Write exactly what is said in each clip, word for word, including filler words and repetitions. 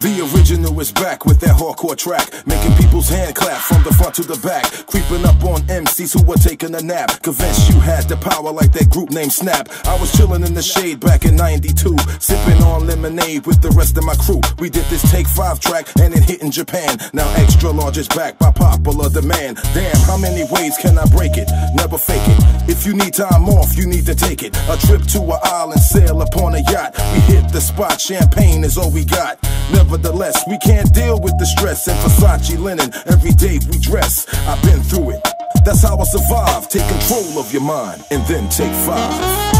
The original is back with that hardcore track, making people's hand clap from the front to the back. Creeping up on M Cs who were taking a nap, convinced you had the power like that group named Snap. I was chilling in the shade back in ninety-two, sipping on lemonade with the rest of my crew. We did this Take Five track and it hit in Japan. Now Extra Large is back by popular demand. Damn, how many ways can I break it? Never fake it. If you need time off, you need to take it. A trip to an island, sail upon a yacht. We hit the spot, champagne is all we got. Nevertheless, we can't deal with the stress. And Versace linen, every day we dress. I've been through it, that's how I survive. Take control of your mind, and then take five.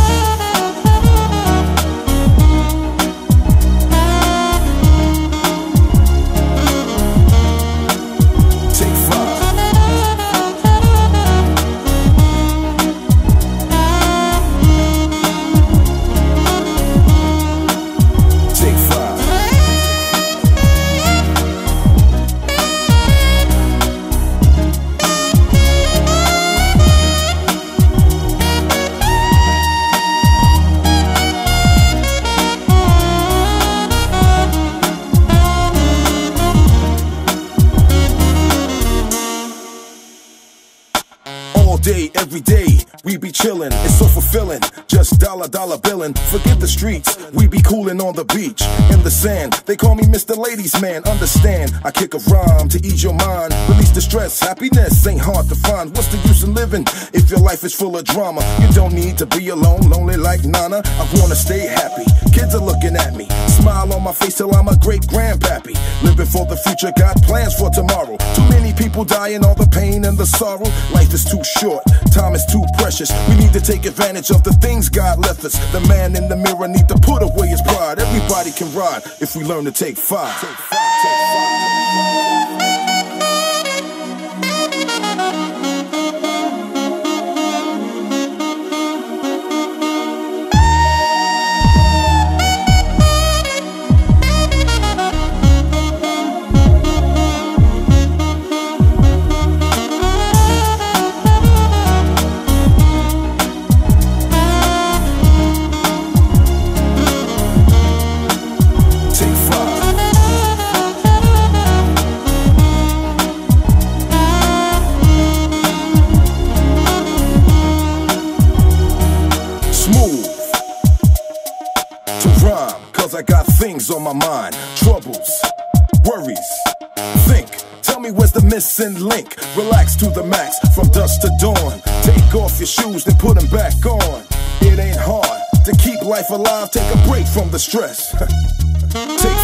Day, every day, we be chillin', it's so fulfilling. Just dollar, dollar billin'. Forget the streets, we be coolin' on the beach. In the sand, they call me Mister Ladies Man. Understand, I kick a rhyme to ease your mind. Release the stress, happiness ain't hard to find. What's the use in living if your life is full of drama? You don't need to be alone, lonely like Nana. I wanna stay happy, kids are looking at me. Smile on my face till I'm a great grandpappy. Living for the future, got plans for tomorrow. Too many people dying, all the pain and the sorrow. Life is too short, time is too precious. We need to take advantage of the things God left us. The man in the mirror need to put away his pride. Everybody can ride if we learn to take five. Take five, take five. I got things on my mind, troubles, worries. Think, tell me where's the missing link? Relax to the max, from dusk to dawn. Take off your shoes, then put them back on. It ain't hard to keep life alive, take a break from the stress. Take